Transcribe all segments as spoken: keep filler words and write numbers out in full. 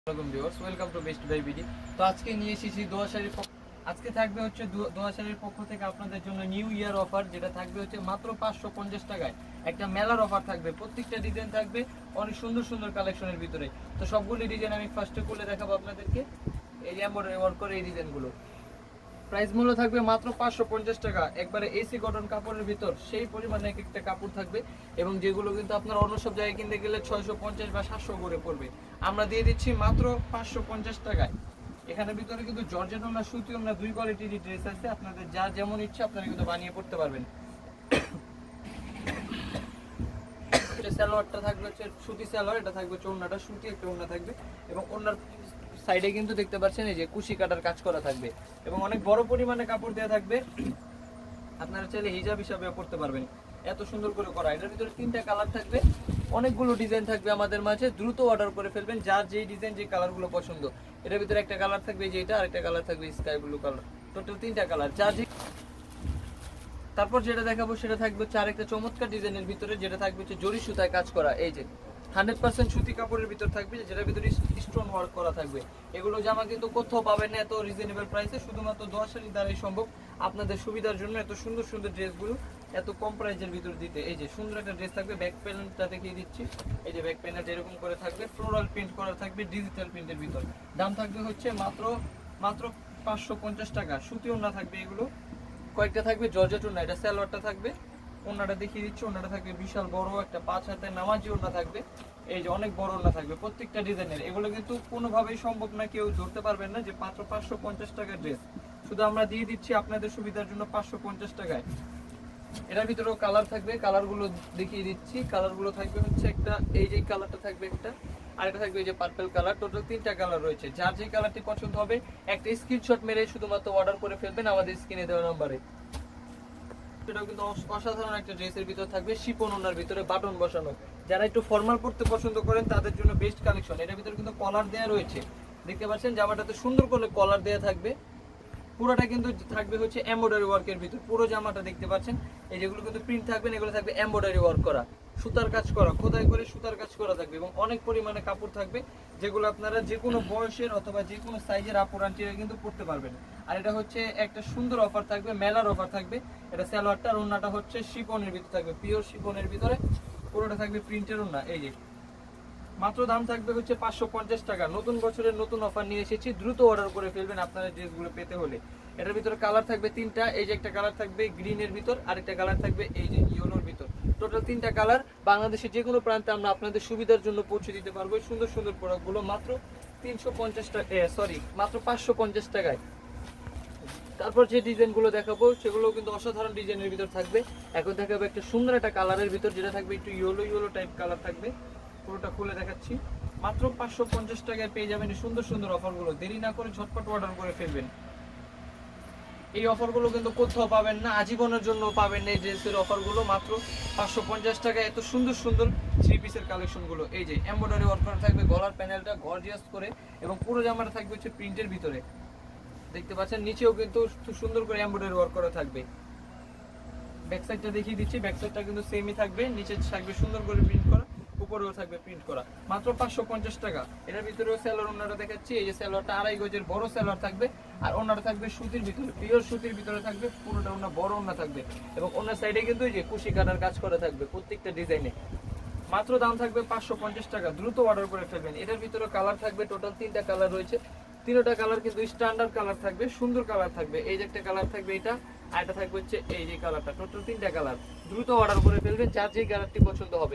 Welcome to Best Buy BD. তো আজকে নিয়ে এসেছি দোয়া শাড়ির আজকে থাকবে হচ্ছে দোয়া শাড়ির পক্ষ থেকে আপনাদের জন্য নিউ ইয়ার অফার, যেটা থাকবে হচ্ছে মাত্র পাঁচশো পঞ্চাশ টাকায় একটা মেলার অফার থাকবে। প্রত্যেকটা ডিজাইন থাকবে অনেক সুন্দর সুন্দর কালেকশনের ভিতরে। তো সবগুলি ডিজাইন আমি ফার্স্টে খুলে দেখাবো আপনাদেরকে। এই এমব্রয়ডারি ওয়ার্ক করে এই ডিজাইনগুলো প্রাইস মূল্য থাকবে মাত্র পাঁচশো পঞ্চাশ টাকা। একবারে এসি কটন কাপড়ের ভিতর সেই পরিমাণে এক একটা কাপড় থাকবে, এবং যেগুলো কিন্তু আপনার অন্য সব জায়গায় কিনতে গেলে ছয়শো পঞ্চাশ বা সাতশো করে পড়বে, আমরা দিয়ে দিচ্ছি মাত্র পাঁচশো পঞ্চাশ টাকায়। এখানের ভিতরে কিন্তু জর্জেট ওনা সুতি ওনা দুই কোয়ালিটির ড্রেস আছে, আপনাদের যা যেমন ইচ্ছা আপনারা কিন্তু বানিয়ে পড়তে পারবেন। সালোয়ারটা থাকবে হচ্ছে সুতি সালোয়ার, এটা থাকবে হচ্ছে ওন্নাটা সুতি একটা ওন্না থাকবে, এবং ওন্নার সাইডে কিন্তু দেখতে পাচ্ছেন এই যে কুশি কাটার কাজ করা থাকবে, এবং অনেক বড় পরিমাণে কাপড় দেওয়া থাকবে। আপনারা চাইলে হিজাব হিসাবে পড়তে পারবেন, এত সুন্দর করে করা। এটার ভিতরে তিনটা কালার থাকবে, অনেকগুলো ডিজাইন থাকবে আমাদের মাঝে, দ্রুত অর্ডার করে ফেলবেন যার যেই ডিজাইন যে কালারগুলো পছন্দ। এটার ভিতরে একটা কালার থাকবে যে এটা, আরেকটা কালার থাকবে স্কাই ব্লু কালার, টোটাল তিনটা কালার যার যে। তারপর যেটা দেখাবো সেটা থাকবে হচ্ছে আরেকটা চমৎকার ডিজাইনের ভিতরে, যেটা থাকবে হচ্ছে জরি সুতায় কাজ করা। এই যে হান্ড্রেড পার্সেন্ট সুতি কাপড়ের ভিতর থাকবে, যেটার ভিতরে স্টোন ওয়ার্ক করা থাকবে। এগুলো জামা কিন্তু কোথাও পাবেন না এত রিজনেবল প্রাইসে, শুধুমাত্র দোয়া শাড়ির দ্বারাই সম্ভব। আপনাদের সুবিধার জন্য এত সুন্দর সুন্দর ড্রেসগুলো এত কম প্রাইসের ভিতর দিতে। এই যে সুন্দর একটা ড্রেস থাকবে, ব্যাক প্যানেলটা দেখিয়ে দিচ্ছি। এই যে ব্যাক প্যানেল এরকম করে থাকবে, ফ্লোরাল প্রিন্ট করা থাকবে ডিজিটাল প্রিন্টের ভিতর। দাম থাকবে হচ্ছে মাত্র মাত্র পাঁচশো পঞ্চাশ টাকা। সুতি ওড়না থাকবে, এগুলো কয়েকটা থাকবে জর্জেট ওড়না। এটা সালোয়ারটা থাকবে, ওড়নাটা দেখিয়ে দিচ্ছি। ওড়নাটা থাকবে বিশাল বড় একটা পাঁচ হাতের নামাজি ওড়না থাকবে। এই যে অনেক বড় ওড়না থাকবে প্রত্যেকটা ডিজাইনের। এগুলো কিন্তু কোনোভাবেই সম্ভব না, কেউ ধরতে পারবেন না যে মাত্র পাঁচশো পঞ্চাশ টাকার ড্রেস। শুধু আমরা দিয়ে দিচ্ছি আপনাদের সুবিধার জন্য পাঁচশো পঞ্চাশ টাকায়। এটার ভিতরেও কালার থাকবে, কালারগুলো দেখিয়ে দিচ্ছি। কালারগুলো থাকবে হচ্ছে একটা এই যে কালারটা থাকবে একটা, আরেকটা থাকবে এই যে পার্পল কালার। টোটাল তিনটা কালার রয়েছে, যার যে কালারটি পছন্দ হবে একটা স্ক্রিনশট মেরে শুধুমাত্র অর্ডার করে ফেলবেন আমাদের স্ক্রিনে দেওয়া নম্বরে। এটাও কিন্তু অসাধারণ একটা ড্রেসের ভিতর থাকবে, শিপন ওনার ভিতরে বাটন বসানো। যারা একটু ফর্মাল পড়তে পছন্দ করেন তাদের জন্য বেস্ট কালেকশন। এটার ভিতরে কিন্তু কলার দেওয়া রয়েছে, দেখতে পাচ্ছেন জামাটাতে সুন্দর করে কলার দেওয়া থাকবে। পুরোটা কিন্তু থাকবে হচ্ছে এমব্রয়ডারি ওয়ার্কের ভিতর। পুরো জামাটা দেখতে পাচ্ছেন এই যেগুলো কিন্তু প্রিন্ট থাকবে, এগুলো থাকবে এমব্রয়ডারি ওয়ার্ক করা, সুতার কাজ করা, খোদাই করে সুতার কাজ করা থাকবে, এবং অনেক পরিমাণে কাপড় থাকবে, যেগুলো আপনারা যে কোনো বয়সের অথবা যে কোনো সাইজের আপুর আন্টিরা কিন্তু পড়তে পারবেন। আর এটা হচ্ছে একটা সুন্দর অফার থাকবে, মেলার অফার থাকবে। এটা সালোয়ারটা আর ওড়নাটা হচ্ছে শিফনের ভিতরে থাকবে, পিওর শিফনের ভিতরে পুরোটা থাকবে প্রিন্টের ওড়না। এই যে মাত্র দাম থাকবে হচ্ছে পাঁচশো পঞ্চাশ টাকা। নতুন বছরের নতুন অফার নিয়ে এসেছি, দ্রুত অর্ডার করে ফেলবেন আপনাদের ড্রেসগুলো পেতে হলে। এটার ভিতরে কালার থাকবে তিনটা, এই যে একটা কালার থাকবে গ্রিনের ভিতর, আরেকটা কালার থাকবে এই যে ইয়েলোর ভিতর। টোটাল তিনটা কালার। বাংলাদেশের যে কোনো প্রান্তে আমরা আপনাদের সুবিধার জন্য পৌঁছে দিতে পারবো সুন্দর সুন্দর প্রোডাক্টগুলো মাত্র তিনশো পঞ্চাশ টাকা, সরি মাত্র পাঁচশো পঞ্চাশ টাকায়। তারপর যে ডিজাইনগুলো দেখাবো সেগুলো কিন্তু অসাধারণ ডিজাইনের ভিতর থাকবে। এখন দেখাবো একটা সুন্দর একটা কালারের ভিতর, যেটা থাকবে একটু ইয়েলো ইয়েলো টাইপ কালার থাকবে। পুরোটা খুলে দেখাচ্ছি, মাত্র পাঁচশো পঞ্চাশ টাকায় পেয়ে যাবেন এই সুন্দর সুন্দর অফারগুলো। দেরি না করে ঝটপট অর্ডার করে ফেলবেন। এই অফারগুলো কিন্তু কোথাও পাবেন না, আজীবনের জন্য পাবেন এই ড্রেসের অফারগুলো মাত্র পাঁচশো পঞ্চাশ টাকায়। এত সুন্দর সুন্দর থ্রি পিসের কালেকশনগুলো। এই যে এমব্রয়ডারি ওয়ার্ক করা থাকবে, গলার প্যানেলটা গর্জিয়াস করে, এবং পুরো জামাটা থাকবে হচ্ছে প্রিন্টের ভিতরে। দেখতে পাচ্ছেন নিচেও কিন্তু সুন্দর করে এমব্রয়ডারি ওয়ার্ক করা থাকবে। ব্যাক সাইডটা দেখিয়ে দিচ্ছি, ব্যাক সাইডটা কিন্তু সেমই থাকবে, নিচে থাকবে সুন্দর করে প্রিন্ট করা, উপরেও থাকবে প্রিন্ট করা, মাত্র পাঁচশো পঞ্চাশ টাকা। এটার ভিতরেও সালোয়ার ওড়নাটা দেখাচ্ছি। এই যে সালোয়ারটা আড়াই গজের বড় সালোয়ার থাকবে, আর ওড়নাটা থাকবে সুতির ভিতরে, পিওর সুতির ভিতরে থাকবে। পুরোটা ওড়না বড় ওড়না থাকবে, এবং ওড়নার সাইডে কিন্তু এই যে কুশি কাটার কাজ করা থাকবে প্রত্যেকটা ডিজাইনে। মাত্র দাম থাকবে পাঁচশো পঞ্চাশ টাকা, দ্রুত অর্ডার করে ফেলবেন। এটার ভিতরে কালার থাকবে টোটাল তিনটা কালার রয়েছে, তিনটা কালার কিন্তু স্ট্যান্ডার্ড কালার থাকবে, সুন্দর কালার থাকবে। এই যে একটা কালার থাকবে এটা, আর এটা থাকবে হচ্ছে এই যে কালারটা। টোটাল তিনটা কালার, দ্রুত অর্ডার করে ফেলবেন যার যে কালারটি পছন্দ হবে।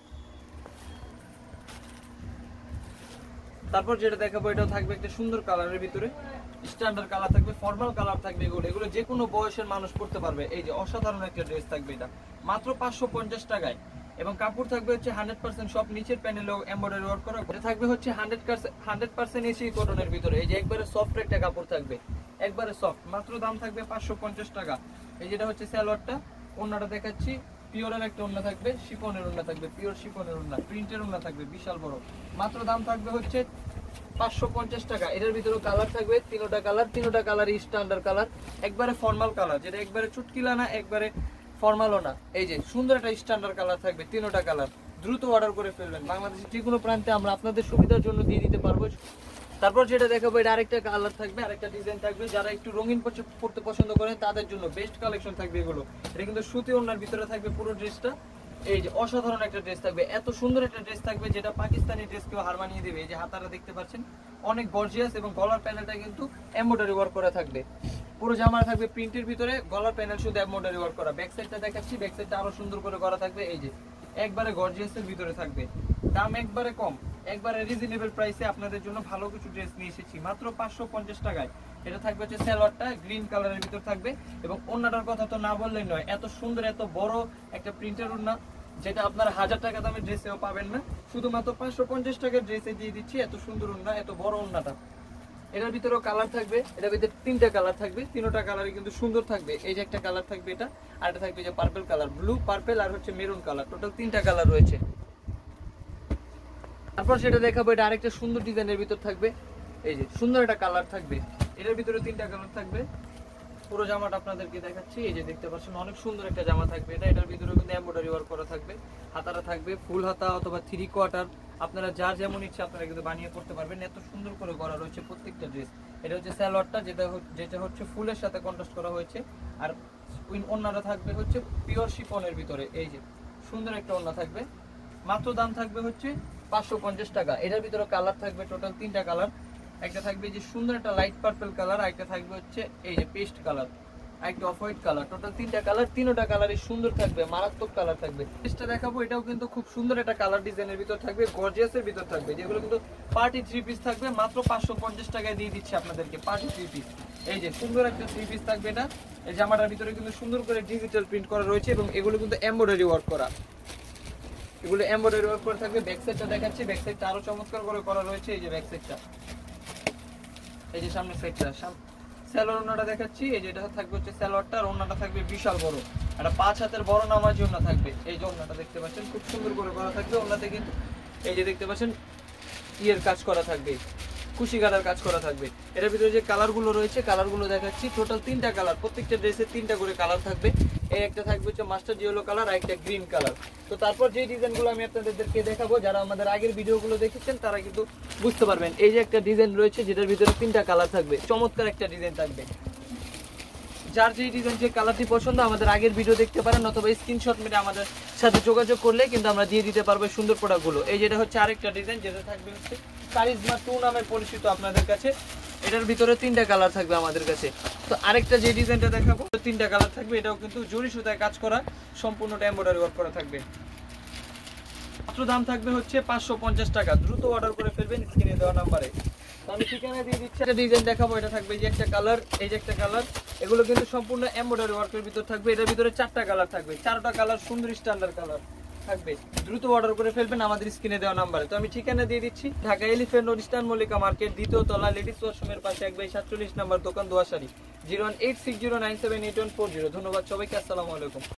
তারপর যেটা দেখাবো এটাও থাকবে একটা সুন্দর কালারের ভিতরে, স্ট্যান্ডার্ড কালার থাকবে, ফর্মাল কালার থাকবে। এগুলো এগুলো যে কোনো বয়সের মানুষ পড়তে পারবে। এই যে অসাধারণ একটা ড্রেস থাকবে এটা মাত্র পাঁচশো পঞ্চাশ টাকায়, এবং কাপড় থাকবে হচ্ছে হান্ড্রেড পার্সেন্ট সব নিচের প্যানেলেও এমব্রয়ডারি ওয়ার্ক করা। এটা থাকবে হচ্ছে হান্ড্রেড হান্ড্রেড পার্সেন্ট এসি কটনের ভিতরে। এই যে একবারে সফট একটা কাপড় থাকবে, একবারে সফট। মাত্র দাম থাকবে পাঁচশো পঞ্চাশ টাকা। এই যেটা হচ্ছে সালোয়ারটা, ওড়নাটা দেখাচ্ছি, পিওরের একটা ওড়না থাকবে, শিফনের ওড়না থাকবে, পিওর শিফনের ওড়না, প্রিন্টের ওড়না থাকবে বিশাল বড়। মাত্র দাম থাকবে হচ্ছে পাঁচশো পঞ্চাশ টাকা। এটার ভিতরে কালার থাকবে তিনটা কালার, তিনটা কালার স্ট্যান্ডার্ড কালার, একবারে ফর্মাল কালার, যেটা একবারে চুটকিলা না একবারে ফর্মালও না। এই যে সুন্দর একটা স্ট্যান্ডার্ড কালার থাকবে, তিনটা কালার। দ্রুত অর্ডার করে ফেলবেন। বাংলাদেশের যে কোনো প্রান্তে আমরা আপনাদের সুবিধার জন্য দিয়ে দিতে পারবো। তারপর যেটা দেখাবো, এটা আরেকটা কালার থাকবে, আরেকটা ডিজাইন থাকবে। যারা একটু রঙিন পড়তে পছন্দ করেন তাদের জন্য বেস্ট কালেকশন থাকবে এগুলো। এটা কিন্তু সুতি ওড়নার ভিতরে থাকবে পুরো ড্রেসটা। এই যে অসাধারণ একটা ড্রেস থাকবে, এত সুন্দর একটা ড্রেস থাকবে যেটা পাকিস্তানি ড্রেসকেও হার মানিয়ে দেবে। এই যে হাতারা দেখতে পাচ্ছেন অনেক গর্জিয়াস, এবং গলার প্যানেলটা কিন্তু এমব্রয়ডারি ওয়ার্ক করা থাকবে। পুরো জামা থাকবে প্রিন্টের ভিতরে, গলার প্যানেল শুধু এমব্রয়ডারি ওয়ার্ক করা। ব্যাক সাইডটা দেখাচ্ছি, ব্যাক সাইডটা আরো সুন্দর করে করা থাকবে। এই যে একবারে গর্জিয়াসের ভিতরে থাকবে, দাম একবারে কম, একবারে রিজনেবল প্রাইসে আপনাদের জন্য ভালো কিছু ড্রেস নিয়ে এসেছি মাত্র পাঁচশো পঞ্চাশ টাকায়। এটা থাকবে হচ্ছে সালোয়ারটা গ্রিন কালারের ভিতর থাকবে, এবং ওড়নাটার কথা তো না বললেই নয়, এত সুন্দর এত বড় একটা প্রিন্টের ওড়না যেটা আপনারা হাজার টাকা দামের ড্রেসেও পাবেন না, শুধুমাত্র পাঁচশো পঞ্চাশ টাকার ড্রেসে দিয়ে দিচ্ছি। এত সুন্দর ওড়না, এত বড় ওড়নাটা। এটার ভিতরেও কালার থাকবে, এটার ভিতরে তিনটা কালার থাকবে, তিনটা কালারই কিন্তু সুন্দর থাকবে। এই যে একটা কালার থাকবে এটা, আর এটা থাকবে যে পার্পল কালার, ব্লু পার্পল আর হচ্ছে মেরুন কালার, টোটাল তিনটা কালার রয়েছে। তারপর সেটা দেখাবো, এটা আরেকটা সুন্দর ডিজাইনের ভিতর থাকবে। এই যে সুন্দর একটা কালার থাকবে, এটার ভিতরে তিনটা কালার থাকবে। পুরো জামাটা আপনাদেরকে দেখাচ্ছি, এই যে দেখতে পাচ্ছেন অনেক সুন্দর একটা জামা থাকবে এটা। এটার ভিতরে কিন্তু এমব্রয়ডারি ওয়ার্ক করা থাকবে, হাতাটা থাকবে ফুল হাতা অথবা থ্রি কোয়ার্টার, আপনারা যার যেমন ইচ্ছে আপনারা কিন্তু বানিয়ে করতে পারবেন। এত সুন্দর করে করা রয়েছে প্রত্যেকটা ড্রেস। এটা হচ্ছে সালোয়ারটা, যেটা যেটা হচ্ছে ফুলের সাথে কন্ট্রাস্ট করা হয়েছে, আর ওড়নাটা থাকবে হচ্ছে পিওর শিফনের ভিতরে। এই যে সুন্দর একটা ওড়না থাকবে, মাত্র দাম থাকবে হচ্ছে পাঁচশো পঞ্চাশ টাকা। এটার ভিতরে কালার থাকবে টোটাল তিনটা কালার, একটা থাকবে যে সুন্দর একটা লাইট পার্পল কালার, একটা থাকবে হচ্ছে এই যে পেস্ট কালার, একটা অফ হোয়াইট কালার, টোটাল তিনটা কালার, তিনটা কালারই সুন্দর থাকবে, মারাত্মক কালার থাকবে। ড্রেসটা দেখাবো, এটাও কিন্তু খুব সুন্দর একটা কালার ডিজাইনের ভিতর থাকবে, গর্জিয়াসের ভিতর থাকবে, যেগুলো কিন্তু পার্টি থ্রি পিস থাকবে। মাত্র পাঁচশো পঞ্চাশ টাকায় দিয়ে দিচ্ছি আপনাদেরকে পার্টি থ্রি পিস। এই যে সুন্দর একটা থ্রি পিস থাকবে এটা। এই জামাটার ভিতরে কিন্তু সুন্দর করে ডিজিটাল প্রিন্ট করা রয়েছে, এবং এগুলো কিন্তু এমব্রয়ডারি ওয়ার্ক করা, এগুলো এমব্রয়ডারি ওয়ার্ক করা থাকবে। ব্যাক সাইডটা দেখাচ্ছি, ব্যাক সাইডটা আরো চমৎকার করে করা রয়েছে। এই যে ব্যাক সাইডটা, এই যে সামনের সাইডটা, সালোয়ার ওড়নাটা দেখাচ্ছি। এই যে এটা থাকবে হচ্ছে সালোয়ারটা, আর ওড়নাটা থাকবে বিশাল বড়, একটা পাঁচ হাতের বড় নামাজি ওড়না থাকবে। এই যে ওড়নাটা দেখতে পাচ্ছেন খুব সুন্দর করে করা থাকবে। ওড়নাতে কিন্তু এই যে দেখতে পাচ্ছেন ইয়ের কাজ করা থাকবে, কুশি কাটার কাজ করা থাকবে। এর ভিতরে যে কালারগুলো রয়েছে কালারগুলো দেখাচ্ছি, টোটাল তিনটা কালার, প্রত্যেকটা ড্রেসে তিনটা করে কালার থাকবে। এই একটা থাকবে হচ্ছে মাস্টার ইয়েলো কালার, আর একটা গ্রিন কালার। তো তারপর যে ডিজাইনগুলো আমি আপনাদেরকে দেখাবো, যারা আমাদের আগের ভিডিওগুলো দেখেছেন তারা কিন্তু বুঝতে পারবেন। এই যে একটা ডিজাইন রয়েছে যেটার ভিতরে তিনটা কালার থাকবে, চমৎকার একটা ডিজাইন থাকবে। যার যে ডিজাইন যে কালারটি পছন্দ আমাদের আগের ভিডিও দেখতে পারেন, অথবা স্ক্রিনশট মেরে আমাদের সাথে যোগাযোগ করলে কিন্তু আমরা দিয়ে দিতে পারবো সুন্দর প্রোডাক্টগুলো। এই যেটা হচ্ছে আরেকটা ডিজাইন, যেটা থাকবে হচ্ছে কারিজমা টু নামে পরিচিত আপনাদের কাছে। এটার ভিতরে তিনটা কালার থাকবে আমাদের কাছে। তো আরেকটা যে ডিজাইনটা দেখাবো, তিনটা কালার থাকবে, এটাও কিন্তু জরি সুতায় কাজ করা, সম্পূর্ণটা এমব্রয়ডারি ওয়ার্ক করা থাকবে। মাত্র দাম থাকবে হচ্ছে পাঁচশো পঞ্চাশ টাকা। দ্রুত অর্ডার করে ফেলবেন স্ক্রিনে দেওয়া নাম্বারে। আমি ঠিকানা দিয়ে দিচ্ছি। একটা ডিজাইন দেখাবো, এটা থাকবে যে একটা কালার, এই যে একটা কালার, এগুলো কিন্তু সম্পূর্ণ এমব্রয়ডারি ওয়ার্কের ভিতর থাকবে। এটার ভিতরে চারটা কালার থাকবে, চারটা কালার সুন্দর স্ট্যান্ডার্ড কালার থাকবে। দ্রুত অর্ডার করে ফেলবেন আমাদের স্ক্রিনে দেওয়া নাম্বারে। তো আমি ঠিকানা দিয়ে দিচ্ছি, Dhaka elephant road eastern Mallika market, দ্বিতীয় তলা, লেডিস ওয়াশরুমের পাশে, এক বাই সাতচল্লিশ নাম্বার দোকান, দোয়াশাড়ি, zero one eight six zero nine seven eight one four zero. ধন্যবাদ সবাইকে, আসসালামু আলাইকুম।